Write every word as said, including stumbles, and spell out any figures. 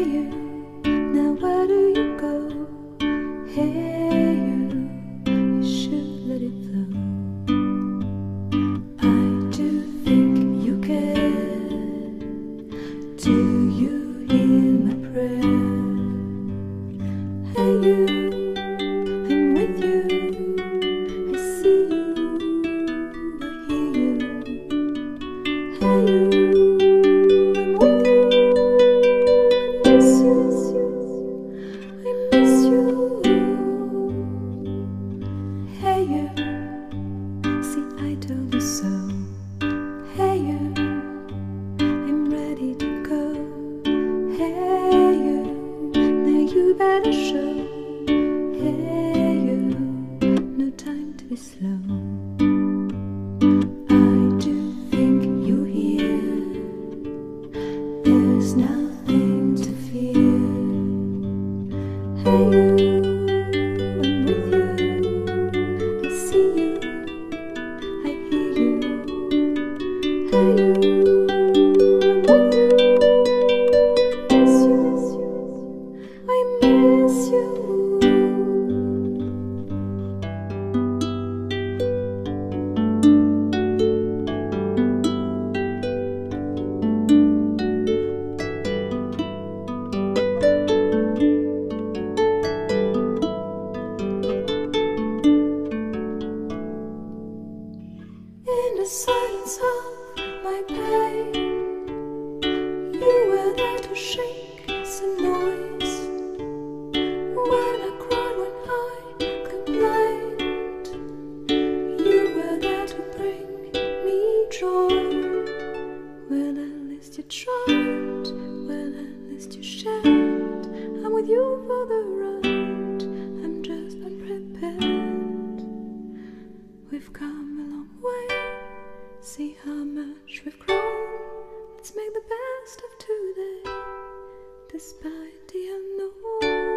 you, now where do you go? Hey you, you should let it flow. I do think you care. Do you hear my prayer? Hey you, I'm with you. I see you, I hear you. Hey you, I'm with you. I miss you, I miss you. Hey you, see I told you so. Hey you, I'm ready to go. Hey you, now you better show. Hey you, no time to be slow. I do think you hear. There's nothing to fear. Hey you, I'm with you. I see you, I hear you. Hey you, I'm with you. I miss you, I miss you. In the silence of my pain, you were there to shake some noise. When I cried, when I complained, you were there to bring me joy. Well, at least you tried, well, at least you shared. I'm with you for the ride, I'm just unprepared. We've come a long way, see how much we've grown. Let's make the best of today, despite the unknown.